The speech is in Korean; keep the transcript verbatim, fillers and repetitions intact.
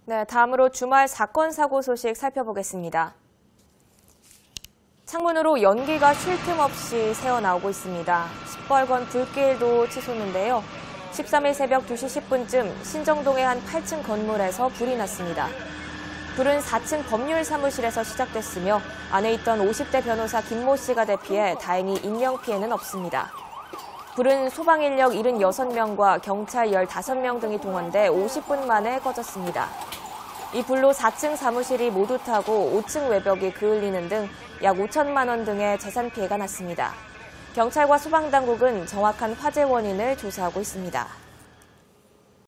네, 다음으로 주말 사건 사고 소식 살펴보겠습니다. 창문으로 연기가 쉴 틈 없이 새어나오고 있습니다. 시뻘건 불길도 치솟는데요. 십삼 일 새벽 두 시 십 분쯤 신정동의 한 팔 층 건물에서 불이 났습니다. 불은 사 층 법률 사무실에서 시작됐으며 안에 있던 오십 대 변호사 김모 씨가 대피해 다행히 인명피해는 없습니다. 불은 소방인력 칠십육 명과 경찰 십오 명 등이 동원돼 오십 분 만에 꺼졌습니다. 이 불로 사 층 사무실이 모두 타고 오 층 외벽이 그을리는 등 약 오천만 원 등의 재산 피해가 났습니다. 경찰과 소방당국은 정확한 화재 원인을 조사하고 있습니다.